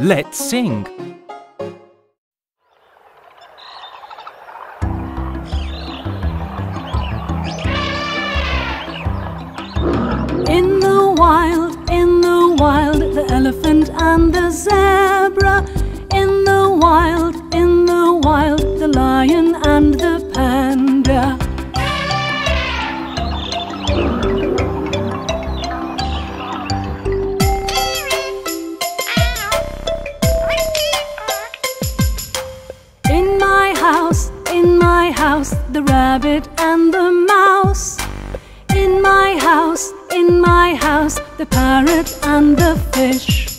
Let's sing. In the wild, the elephant and the zebra. In the wild, the lion and the panda. In my house, the rabbit and the mouse. In my house, the parrot and the fish.